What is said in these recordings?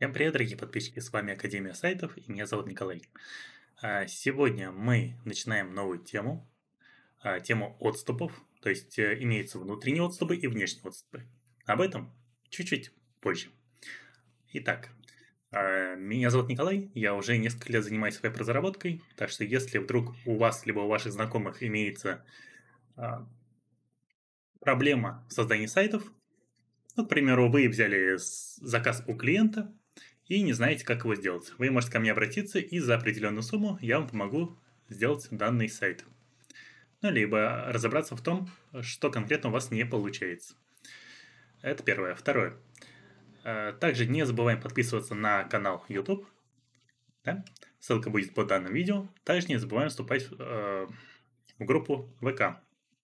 Всем привет, дорогие подписчики, с вами Академия сайтов и меня зовут Николай. Сегодня мы начинаем новую тему, тему отступов, то есть имеются внутренние отступы и внешние отступы. Об этом чуть-чуть позже. Итак, меня зовут Николай, я уже несколько лет занимаюсь веб-разработкой, так что если вдруг у вас либо у ваших знакомых имеется а, проблема в создании сайтов, ну, к примеру, вы взяли заказ у клиента и не знаете, как его сделать. Вы можете ко мне обратиться, и за определенную сумму я вам помогу сделать данный сайт. Ну, либо разобраться в том, что конкретно у вас не получается. Это первое. Второе. Также не забываем подписываться на канал YouTube. Да? Ссылка будет под данным видео. Также не забываем вступать в группу ВК.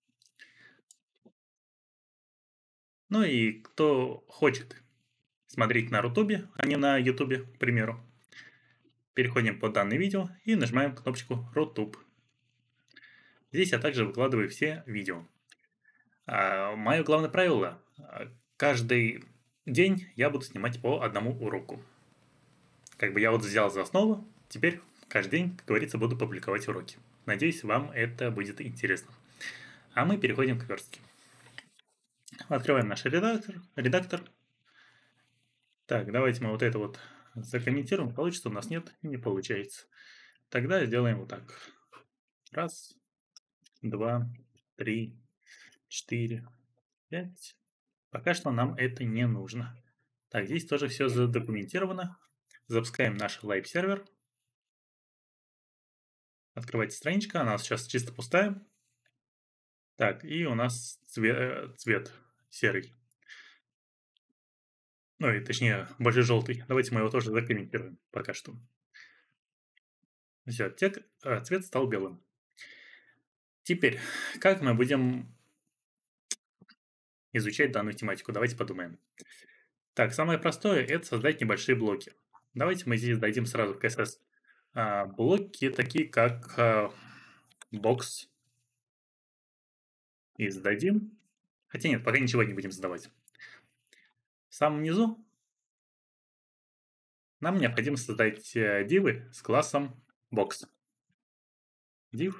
Ну и кто хочет смотреть на Рутубе, а не на Ютубе, к примеру, переходим под данное видео и нажимаем кнопочку Рутуб. Здесь я также выкладываю все видео. Мое главное правило: каждый день я буду снимать по одному уроку. Как бы я вот взял за основу, теперь каждый день, как говорится, буду публиковать уроки. Надеюсь, вам это будет интересно. А мы переходим к верстке. Открываем наш редактор. Так, давайте мы вот это вот закомментируем. Получится у нас? Нет, не получается. Тогда сделаем вот так. Раз, два, три, 4, 5. Пока что нам это не нужно. Так, здесь тоже все задокументировано. Запускаем наш лайв-сервер. Открывайте страничка, она сейчас чисто пустая. Так, и у нас цвет серый. Ну, и точнее, больше желтый. Давайте мы его тоже закомментируем пока что. Все, цвет стал белым. Теперь, как мы будем изучать данную тематику? Давайте подумаем. Так, самое простое – это создать небольшие блоки. Давайте мы здесь дадим сразу в CSS блоки, такие как box, и зададим. Хотя нет, пока ничего не будем задавать. В самом низу нам необходимо создать дивы с классом box. Div,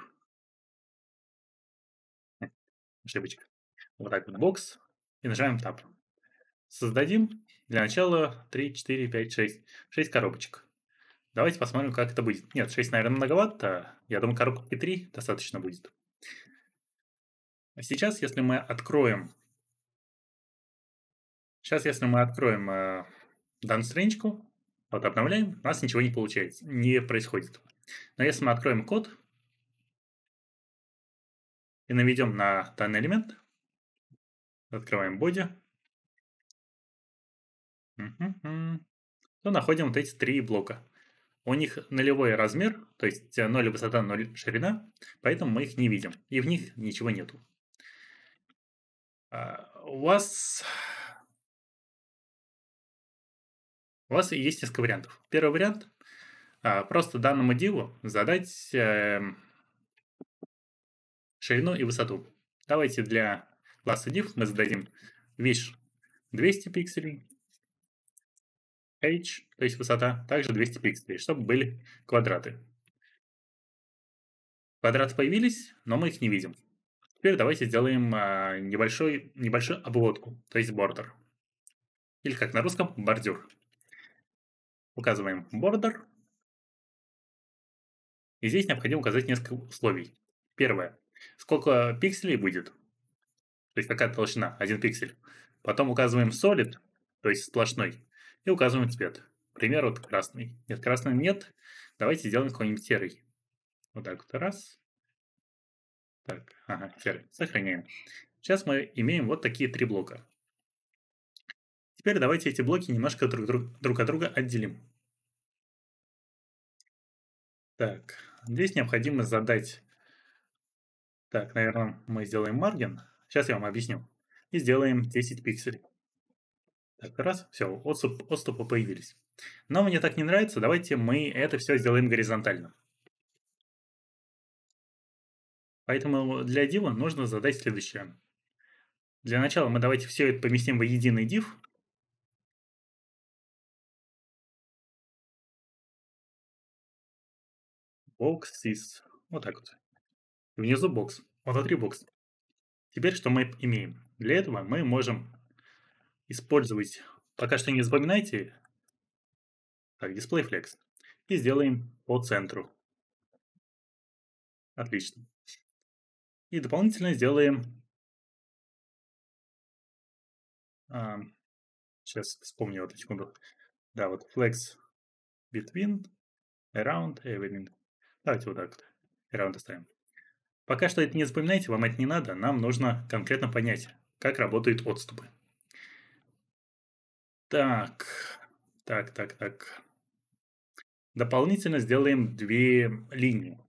ошибочка. Вот так вот box, и нажимаем Tab. Создадим для начала 3, 4, 5, 6. 6 коробочек. Давайте посмотрим, как это будет. Нет, 6, наверное, многовато. Я думаю, коробки 3 достаточно будет. А сейчас, если мы откроем... данную страничку, вот обновляем, у нас ничего не получается, не происходит. Но если мы откроем код и наведем на данный элемент, открываем body, то находим вот эти три блока. У них нулевой размер, то есть 0 высота, 0 ширина, поэтому мы их не видим, и в них ничего нету. У вас есть несколько вариантов. Первый вариант – просто данному диву задать ширину и высоту. Давайте для класса div мы зададим width 200 пикселей, h, то есть высота, также 200 пикселей, чтобы были квадраты. Квадраты появились, но мы их не видим. Теперь давайте сделаем небольшую обводку, то есть border. Или как на русском, бордюр. Указываем border. И здесь необходимо указать несколько условий. Первое. Сколько пикселей будет? То есть какая толщина? 1 пиксель. Потом указываем solid, то есть сплошной. И указываем цвет. Пример вот красный. Нет, красный нет. Давайте сделаем какой-нибудь серый. Вот так вот. Раз. Так, ага, серый. Сохраняем. Сейчас мы имеем вот такие три блока. Теперь давайте эти блоки немножко друг от друга отделим. Так, здесь необходимо задать... Так, наверное, мы сделаем margin. Сейчас я вам объясню. И сделаем 10 пикселей. Так, раз, все, отступы появились. Но мне так не нравится, давайте мы это все сделаем горизонтально. Поэтому для дива нужно задать следующее. Для начала мы давайте все это поместим в единый div. boxes. Вот так вот. Внизу бокс, внутри бокс. Теперь что мы имеем? Для этого мы можем использовать, пока что не запоминайте, так, display flex. И сделаем по центру. Отлично. И дополнительно сделаем, сейчас вспомню, вот секунду. Да, вот flex between, around, everything. Давайте вот так вот. Around оставим. Пока что это не запоминайте, вам это не надо. Нам нужно конкретно понять, как работают отступы. Так, так. Дополнительно сделаем две линии.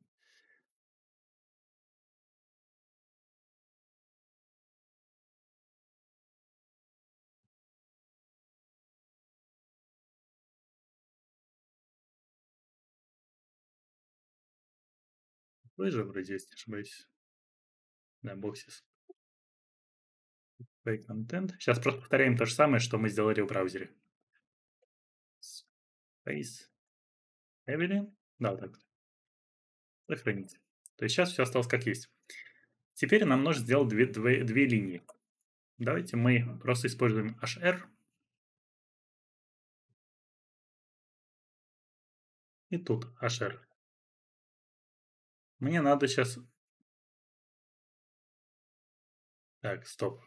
Вы же вроде, если не ошибаюсь. Да, boxes. Play content. Сейчас просто повторяем то же самое, что мы сделали в браузере. Space. Evelyn. Да, вот так вот. Сохранить. То есть сейчас все осталось как есть. Теперь нам нужно сделать две линии. Давайте мы просто используем HR. И тут HR. Мне надо сейчас... Так, стоп.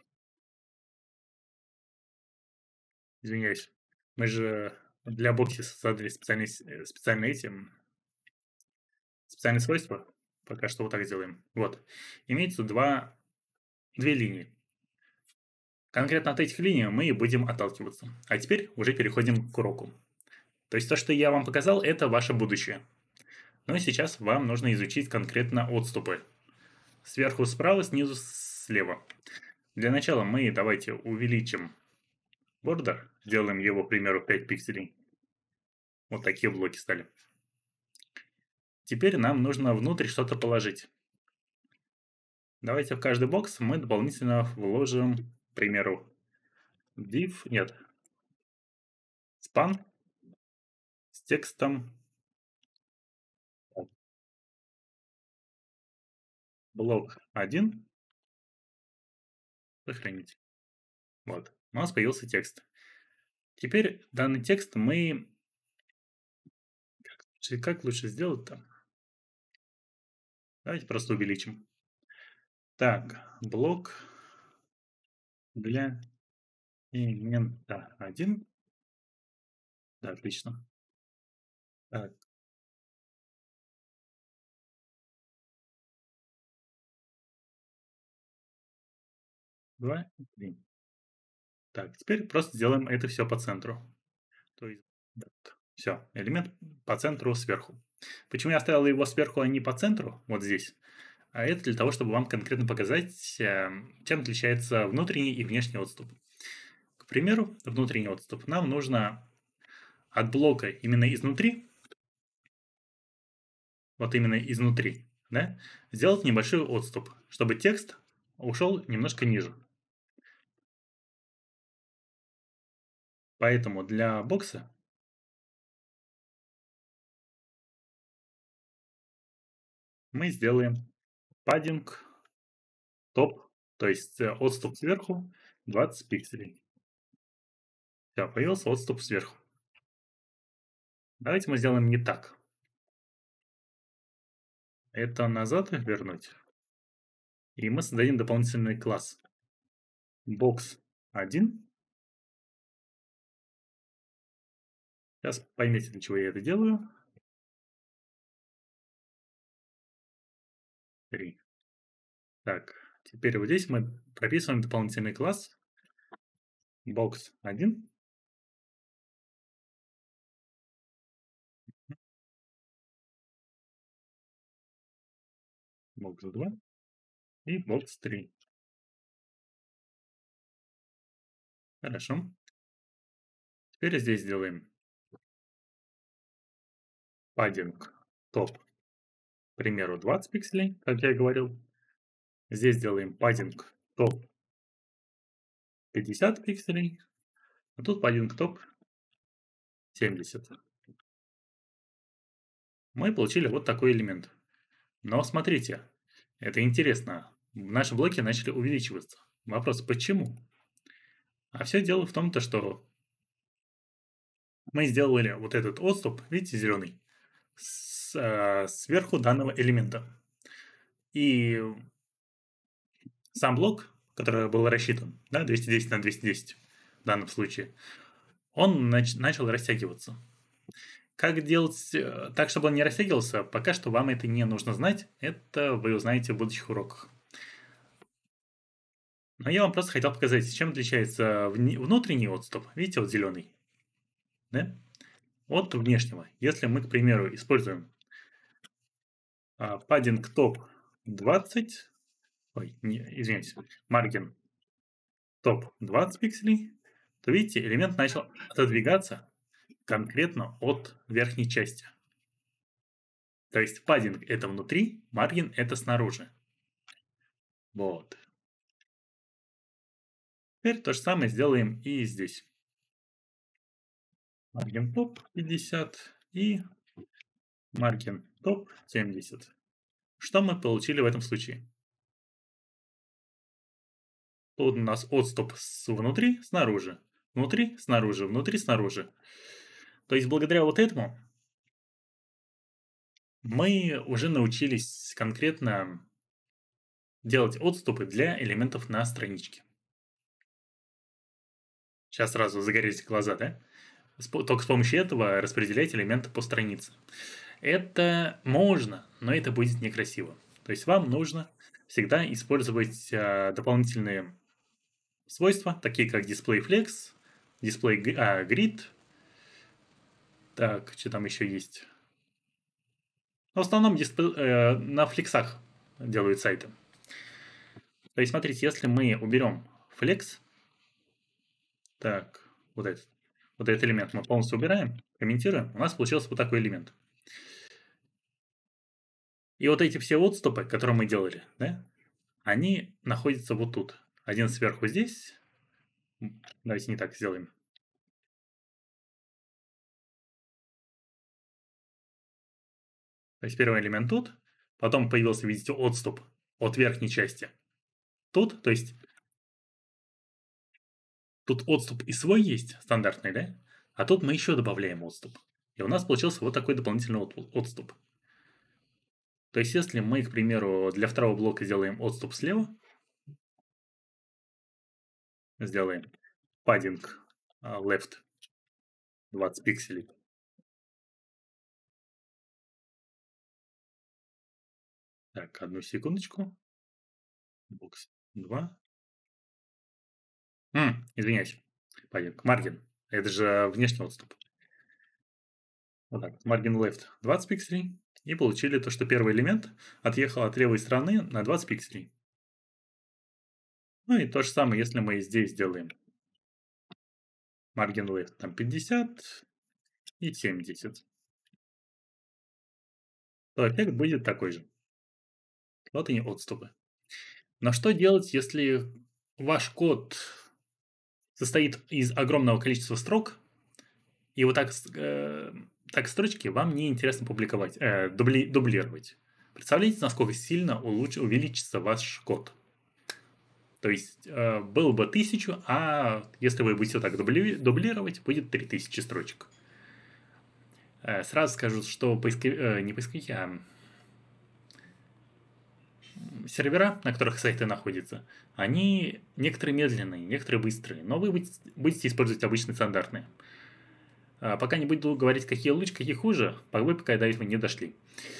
Извиняюсь. Мы же для бокси создали специальные свойства. Пока что вот так сделаем. Вот. Имеется две линии. Конкретно от этих линий мы и будем отталкиваться. А теперь уже переходим к уроку. То есть то, что я вам показал, это ваше будущее. Но сейчас вам нужно изучить конкретно отступы. Сверху справа, снизу слева. Для начала мы давайте увеличим border. Сделаем его, к примеру, 5 пикселей. Вот такие блоки стали. Теперь нам нужно внутрь что-то положить. Давайте в каждый бокс мы дополнительно вложим, к примеру, span с текстом блок 1. Сохранить. Вот. У нас появился текст. Теперь данный текст мы... Как лучше сделать-то? Давайте просто увеличим. Так, блок для элемента 1. Да, отлично. Так, 2, 3. Так, теперь просто сделаем это все по центру. То есть, все, элемент по центру сверху. Почему я оставил его сверху, а не по центру, вот здесь? А это для того, чтобы вам конкретно показать, чем отличается внутренний и внешний отступ. К примеру, внутренний отступ. Нам нужно от блока именно изнутри, вот именно изнутри, да, сделать небольшой отступ, чтобы текст ушел немножко ниже. Поэтому для бокса мы сделаем паддинг топ, то есть отступ сверху 20 пикселей. Все, появился отступ сверху. Давайте мы сделаем не так. Это назад вернуть. И мы создадим дополнительный класс. Box 1. Сейчас поймете, для чего я это делаю. 3. Так, теперь вот здесь мы прописываем дополнительный класс. Box 1. Box 2 и box 3. Хорошо. Теперь здесь сделаем паддинг топ, к примеру, 20 пикселей, как я и говорил. Здесь делаем паддинг топ 50 пикселей, а тут паддинг топ 70. мы получили вот такой элемент. Но смотрите, это интересно. Наши блоки начали увеличиваться. Вопрос, почему? А все дело в том, что мы сделали вот этот отступ, видите, зеленый, сверху данного элемента. И сам блок, который был рассчитан, да, 210 на 210 в данном случае, он начал растягиваться. Как делать так, чтобы он не растягивался, пока что вам это не нужно знать. Это вы узнаете в будущих уроках. Но я вам просто хотел показать, чем отличается внутренний отступ. Видите, вот зеленый, да? От внешнего. Если мы, к примеру, используем паддинг топ 20, извините, маргин топ 20 пикселей, то видите, элемент начал отодвигаться конкретно от верхней части. То есть паддинг это внутри, маргин это снаружи. Вот. Теперь то же самое сделаем и здесь. Маргин топ 50 и маргин топ 70. Что мы получили в этом случае? Тут у нас отступ внутри, снаружи. Внутри, снаружи, внутри, снаружи. То есть благодаря вот этому мы уже научились конкретно делать отступы для элементов на страничке. Сейчас сразу загорелись глаза, да? Только с помощью этого распределять элементы по странице. Это можно, но это будет некрасиво. То есть вам нужно всегда использовать дополнительные свойства, такие как DisplayFlex, DisplayGrid. Так, что там еще есть? В основном на флексах делают сайты. То есть, смотрите, если мы уберем flex, так, вот этот элемент мы полностью убираем, комментируем, у нас получился вот такой элемент. И вот эти все отступы, которые мы делали, да, они находятся вот тут. Один сверху здесь. Давайте не так сделаем. То есть первый элемент тут, потом появился, видите, отступ от верхней части. Тут, то есть тут отступ и свой есть, стандартный, да? А тут мы еще добавляем отступ. И у нас получился вот такой дополнительный отступ. То есть если мы, к примеру, для второго блока сделаем отступ слева, сделаем padding left 20 пикселей. Так, одну секундочку. Бокс 2. Извиняюсь. Padding margin. Это же внешний отступ. Вот так. Margin left 20 пикселей. И получили то, что первый элемент отъехал от левой стороны на 20 пикселей. Ну и то же самое, если мы здесь сделаем margin left там 50 и 70. То эффект будет такой же. Вот они отступы. Но что делать, если ваш код состоит из огромного количества строк, и вот так строчки вам не интересно публиковать, дублировать? Представляете, насколько сильно увеличится ваш код? То есть было бы 1000, а если вы будете вот так дублировать, будет 3000 строчек. Сразу скажу, что не поисковики, а сервера, на которых сайты находятся, они некоторые медленные, некоторые быстрые, но вы будете использовать обычные стандартные. Пока не буду говорить, какие лучше, какие хуже, вы пока до этого не дошли.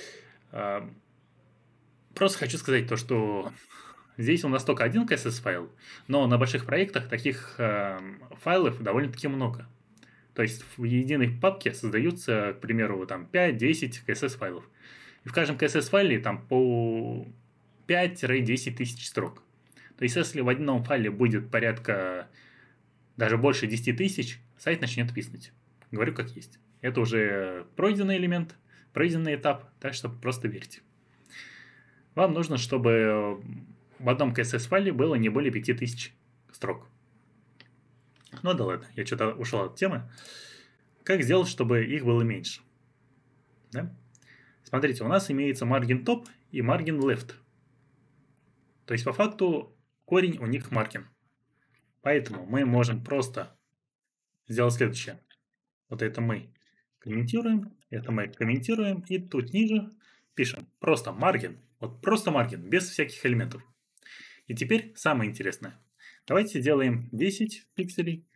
Просто хочу сказать то, что здесь у нас только один CSS-файл, но на больших проектах таких файлов довольно-таки много. То есть в единой папке создаются, к примеру, там 5-10 CSS-файлов. И в каждом CSS-файле там по 5-10 тысяч строк. То есть если в одном файле будет порядка даже больше 10 тысяч, сайт начнет виснуть. Говорю как есть. Это уже пройденный элемент, пройденный этап, так что просто верьте. Вам нужно, чтобы в одном CSS-файле было не более 5000 строк. Ну да ладно, я что-то ушел от темы. Как сделать, чтобы их было меньше? Да? Смотрите, у нас имеется margin top и margin left. То есть, по факту, корень у них margin. Поэтому мы можем просто сделать следующее. Вот это мы комментируем, это мы комментируем, и тут ниже пишем просто margin. Вот просто margin, без всяких элементов. И теперь самое интересное. Давайте сделаем 10 пикселей,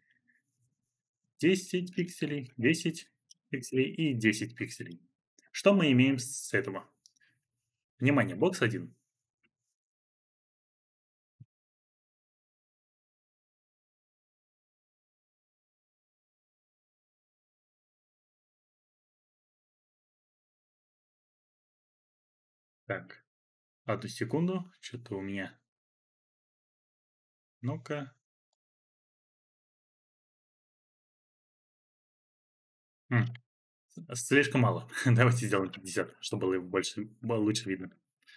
10 пикселей, 10 пикселей и 10 пикселей. Что мы имеем с этого? Внимание, бокс 1. Так, одну секунду, что-то у меня. Ну-ка. Слишком мало. Давайте сделаем 50, чтобы было больше, было лучше видно.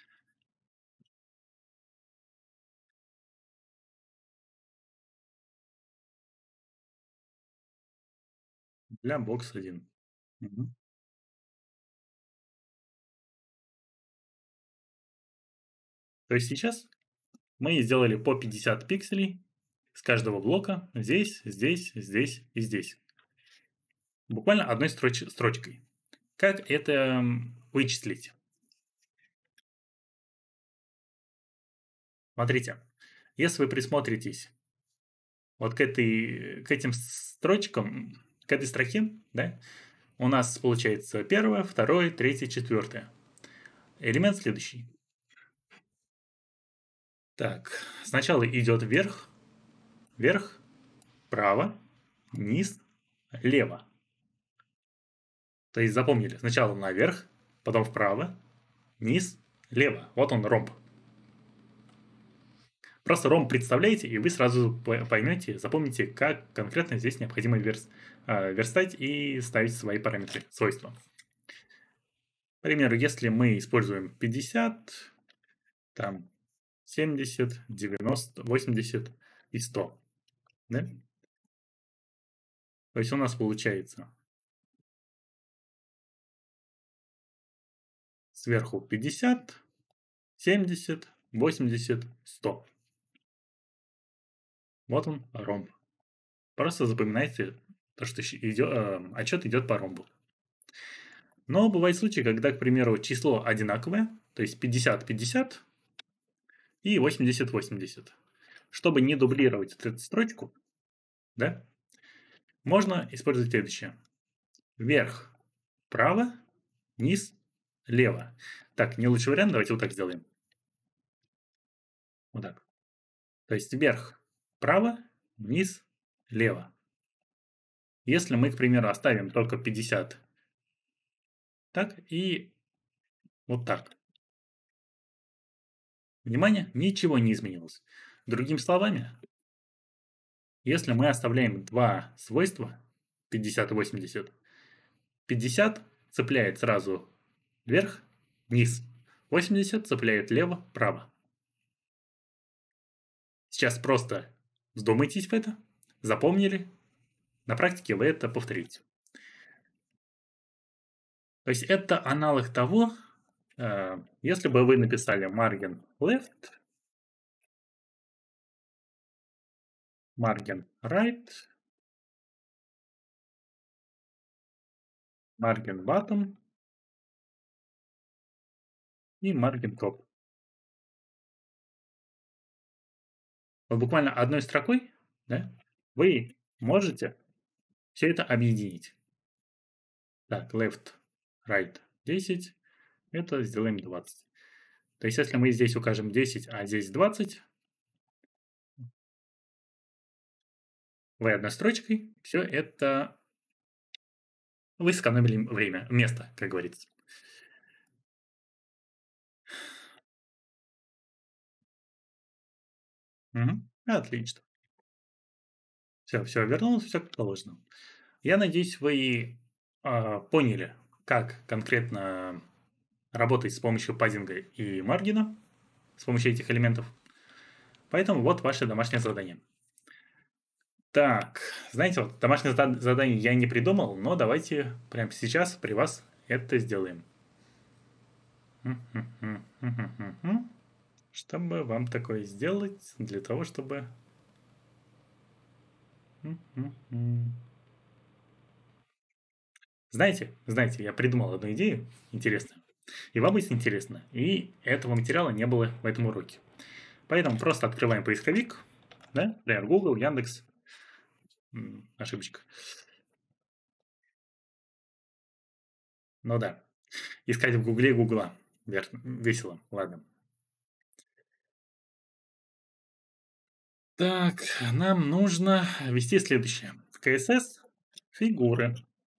Для бокс 1. Мгм. То есть сейчас мы сделали по 50 пикселей с каждого блока здесь, здесь, здесь и здесь. Буквально одной строчкой. Как это вычислить? Смотрите, если вы присмотритесь вот к этим строчкам, к этой строке, да, у нас получается первое, второе, третье, четвертое. Элемент следующий. Так, сначала идет вверх, вверх, право, низ, лево. То есть запомнили, сначала наверх, потом вправо, низ, лево. Вот он ромб. Просто ромб представляете, и вы сразу поймете, запомните, как конкретно здесь необходимо верстать и ставить свои параметры, свойства. К примеру, если мы используем 50, там 70, 90, 80 и 100. Да? То есть у нас получается сверху 50, 70, 80, 100. Вот он, ромб. Просто запоминайте то, что отчет идет по ромбу. Но бывают случаи, когда, к примеру, число одинаковое, то есть 50-50 и 80-80. Чтобы не дублировать эту строчку, да, можно использовать следующее. Вверх, право, низ, лево. Так, не лучший вариант, давайте вот так сделаем. Вот так. То есть вверх, право, низ, лево. Если мы, к примеру, оставим только 50, так и вот так. Внимание, ничего не изменилось. Другими словами, если мы оставляем два свойства, 50 и 80, 50 цепляет сразу вверх, вниз, 80 цепляет лево, право. Сейчас просто вдумайтесь в это, запомнили, на практике вы это повторите. То есть это аналог того, если бы вы написали margin left, margin right, margin bottom и margin top. Вот буквально одной строкой, да, вы можете все это объединить. Так, left, right 10, это сделаем 20. То есть если мы здесь укажем 10, а здесь 20, вы одной строчкой, все это вы сэкономили время, место, как говорится. Угу. Отлично. Все вернулось, все как положено. Я надеюсь, вы поняли, как конкретно работать с помощью паддинга и маргина, с помощью этих элементов. Поэтому вот ваше домашнее задание. Так, знаете, вот домашнее задание я не придумал, но давайте прямо сейчас при вас это сделаем. Чтобы вам такое сделать, для того, чтобы... Знаете, я придумал одну идею интересную. И вам будет интересно. И этого материала не было в этом уроке. Поэтому просто открываем поисковик. Да? Например, Google, Яндекс. Ошибочка. Ну да. Искать в Гугле Гугла. Весело. Ладно. Так, нам нужно ввести следующее. В КСС фигуры.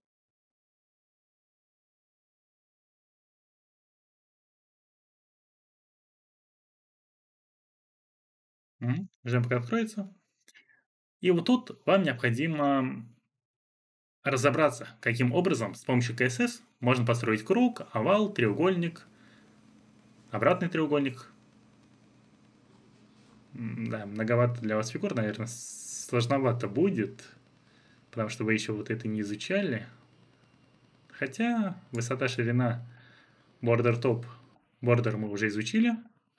Ждем, пока откроется. И вот тут вам необходимо разобраться, каким образом с помощью КСС можно построить круг, овал, треугольник, обратный треугольник. Да, многовато для вас фигур, наверное, сложновато будет, потому что вы еще вот это не изучали. Хотя высота, ширина, border top, border мы уже изучили.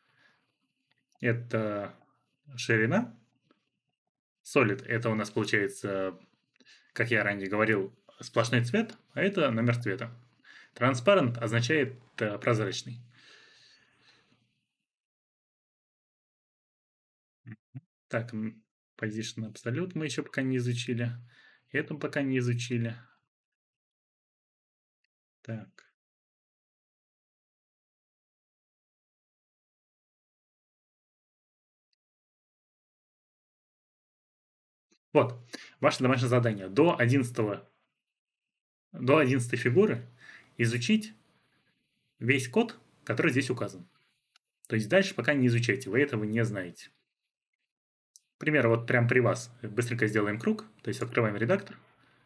Это ширина. Solid это у нас получается, как я ранее говорил, сплошной цвет, а это номер цвета. Transparent означает прозрачный. Так, position absolute мы еще пока не изучили. Это пока не изучили. Так. Вот, ваше домашнее задание. До 11 фигуры изучить весь код, который здесь указан. То есть дальше пока не изучайте, вы этого не знаете. К примеру, вот прям при вас быстренько сделаем круг, то есть открываем редактор.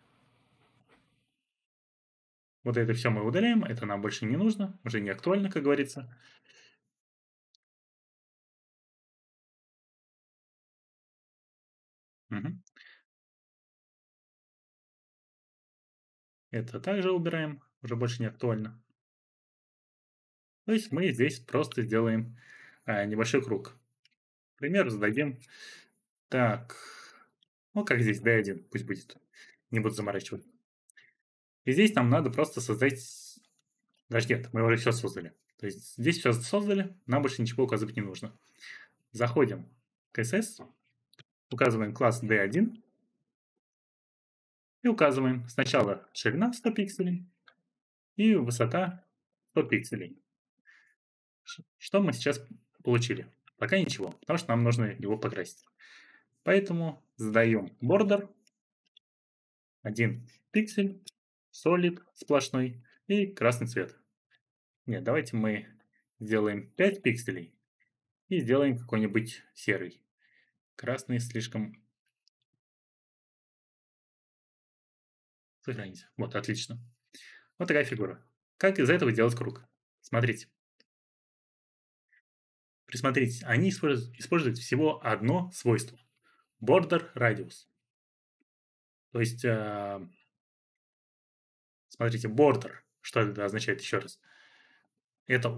Вот это все мы удаляем, это нам больше не нужно, уже не актуально, как говорится. Угу. Это также убираем, уже больше не актуально. То есть мы здесь просто сделаем небольшой круг. К примеру, зададим так, ну как здесь, D1 пусть будет, не буду заморачивать. И здесь нам надо просто создать... Подожди, нет, мы уже все создали. То есть здесь все создали, нам больше ничего указывать не нужно. Заходим в CSS, указываем класс D1 и указываем сначала ширина 100 пикселей и высота 100 пикселей. Что мы сейчас получили? Пока ничего, потому что нам нужно его покрасить. Поэтому задаем border 1 пиксель, solid сплошной и красный цвет. Нет, давайте мы сделаем 5 пикселей и сделаем какой-нибудь серый. Красный слишком... Сохраните. Вот, отлично. Вот такая фигура. Как из этого делать круг? Смотрите. Присмотритесь, они используют всего одно свойство. Border radius. То есть, смотрите, border. Что это означает еще раз? Это...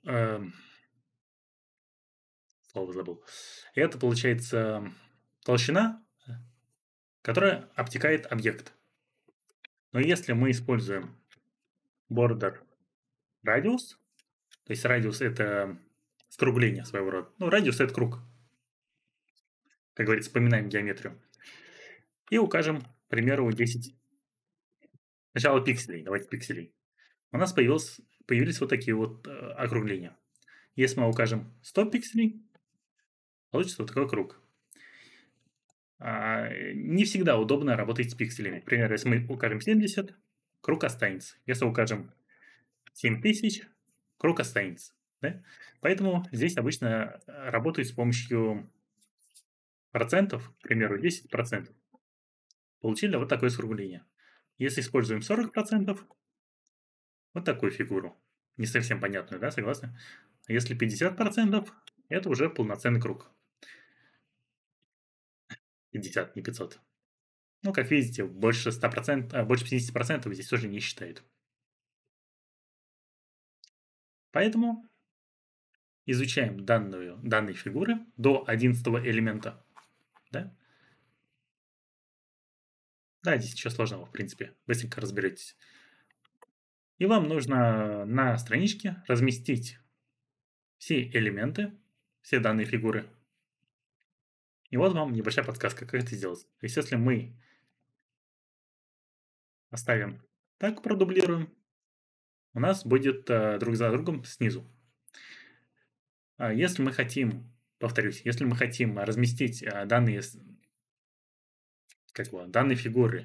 слово забыл. Это получается толщина, которая обтекает объект. Но если мы используем border radius, то есть радиус это скругление своего рода. Ну, радиус это круг. Как говорится, вспоминаем геометрию. И укажем, к примеру, 10. Сначала пикселей. Давайте пикселей. У нас появились вот такие вот округления. Если мы укажем 100 пикселей, получится вот такой круг. Не всегда удобно работать с пикселями. Например, если мы укажем 70, круг останется. Если укажем 7000, круг останется. Да? Поэтому здесь обычно работают с помощью процентов, к примеру, 10%. Получили вот такое скругление. Если используем 40%, вот такую фигуру. Не совсем понятную, да, согласны? А если 50%, это уже полноценный круг. 50, не 500. Ну, как видите, больше 100%, больше 50% здесь тоже не считают. Поэтому изучаем данные фигуры до 11 элемента. Да? Да, здесь ничего сложного, в принципе. Быстренько разберетесь. И вам нужно на страничке разместить все элементы, все данные фигуры. И вот вам небольшая подсказка, как это сделать. То есть, если мы оставим так, продублируем, у нас будет друг за другом снизу. Если мы хотим, повторюсь, если мы хотим разместить данные фигуры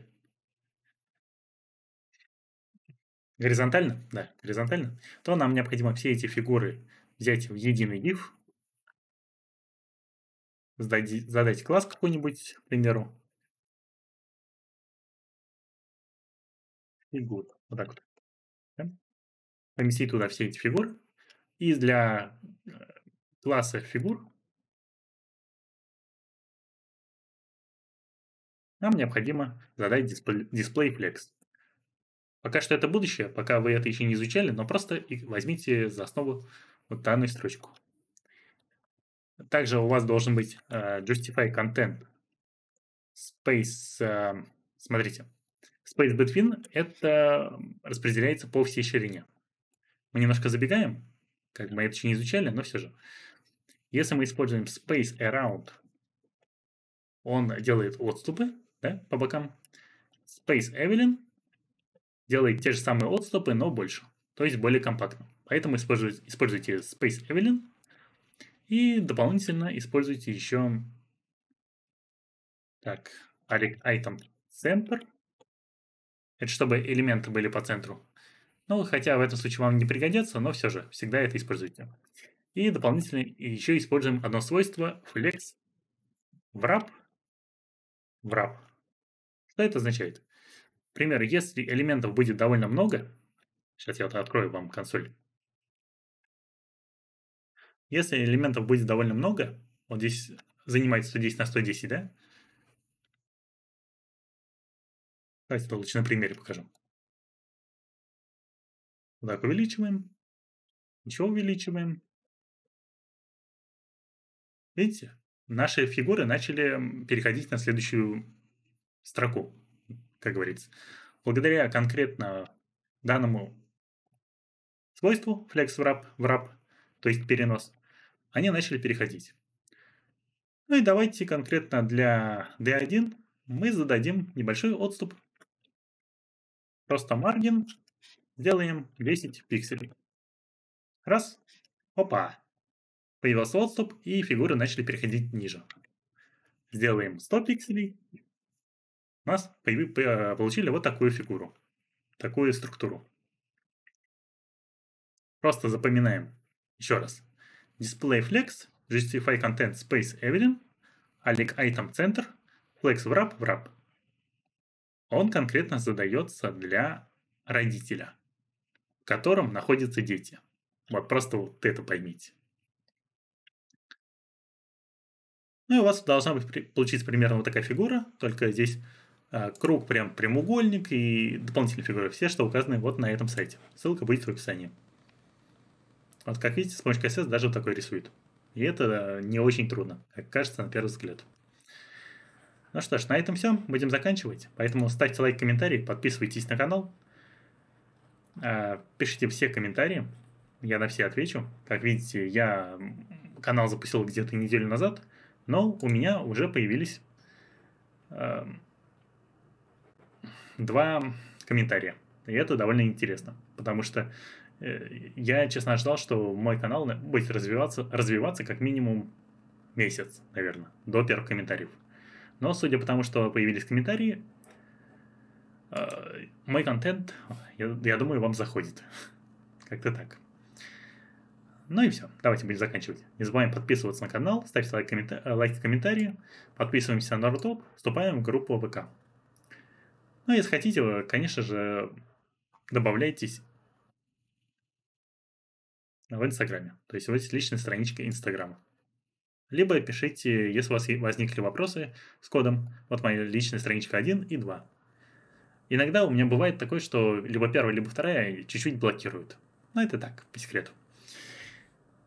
горизонтально, да, горизонтально, то нам необходимо все эти фигуры взять в единый div, задать класс какой-нибудь, к примеру, фигур, вот так вот, да? Поместить туда все эти фигуры, и для класса фигур нам необходимо задать display flex. Пока что это будущее, пока вы это еще не изучали, но просто возьмите за основу вот данную строчку. Также у вас должен быть justify content space, смотрите, space between это распределяется по всей ширине. Мы немножко забегаем, как мы это еще не изучали, но все же. Если мы используем space around, он делает отступы, да, по бокам. Space Evelyn делает те же самые отступы, но больше, то есть более компактно. Поэтому используйте Space Evelyn и дополнительно используйте еще так, Item Center. Это чтобы элементы были по центру. Ну, хотя в этом случае вам не пригодится, но все же, всегда это используйте. И дополнительно еще используем одно свойство Flex Wrap. Что это означает? Например, если элементов будет довольно много, сейчас я вот открою вам консоль. Если элементов будет довольно много, вот здесь занимает 110 на 110, да? Давайте это лучше на примере покажу. Так, увеличиваем. Еще увеличиваем. Видите? Наши фигуры начали переходить на следующую строку, как говорится. Благодаря конкретно данному свойству FlexWrap, то есть перенос, они начали переходить. Ну и давайте конкретно для D1 мы зададим небольшой отступ. Просто margin сделаем 10 пикселей. Раз. Опа. Появился отступ, и фигуры начали переходить ниже. Сделаем 100 пикселей. У нас получили вот такую фигуру. Такую структуру. Просто запоминаем. Еще раз. Display Flex, Justify Content Space Evelyn, Alec Item Center, Flex Wrap. Он конкретно задается для родителя, в котором находятся дети. Вот просто вот это поймите. Ну и у вас должна получиться примерно вот такая фигура, только здесь круг прям прямоугольник и дополнительные фигуры. Все, что указаны вот на этом сайте. Ссылка будет в описании. Вот как видите, с помощью CSS даже вот такой рисует. И это не очень трудно, как кажется на первый взгляд. Ну что ж, на этом все. Будем заканчивать. Поэтому ставьте лайк, комментарий, подписывайтесь на канал. Пишите все комментарии. Я на все отвечу. Как видите, я канал запустил где-то неделю назад, но у меня уже появились 2 комментария. И это довольно интересно, потому что я, честно, ожидал, что мой канал будет развиваться как минимум месяц, наверное, до первых комментариев. Но судя по тому, что появились комментарии, мой контент, я думаю, вам заходит. Как-то так. Ну и все. Давайте будем заканчивать. Не забываем подписываться на канал, ставьте лайк, комментарии, подписываемся на Рутоп, вступаем в группу ВК. Ну, если хотите, вы, конечно же, добавляйтесь в Инстаграме. То есть, вот личная страничка Инстаграма. Либо пишите, если у вас возникли вопросы с кодом. Вот моя личная страничка 1 и 2. Иногда у меня бывает такое, что либо первая, либо вторая чуть-чуть блокируют. Но это так, по секрету.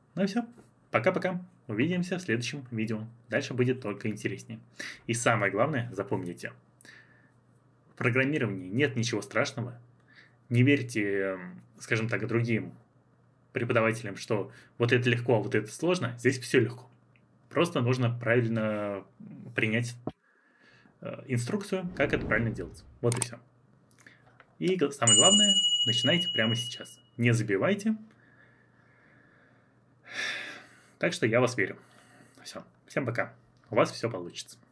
Ну и все. Пока-пока. Увидимся в следующем видео. Дальше будет только интереснее. И самое главное, запомните. В программировании нет ничего страшного. Не верьте, скажем так, другим преподавателям, что вот это легко, а вот это сложно. Здесь все легко. Просто нужно правильно принять инструкцию, как это правильно делать. Вот и все. И самое главное, начинайте прямо сейчас. Не забивайте. Так что я вас верю. Все. Всем пока. У вас все получится.